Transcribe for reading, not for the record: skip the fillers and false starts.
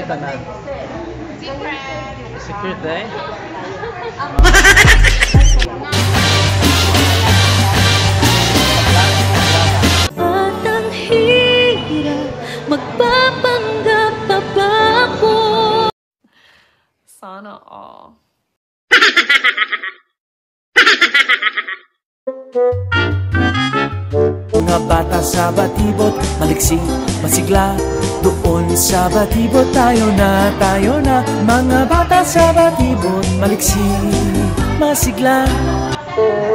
tanan? Secret eh? Batang hirap, magpapanggap pa ba ako? Sana all. Mga bata sa batibot, maliksi, masigla. Doon sa batibot tayo na. Mga bata sa batibot, maliksi, masigla.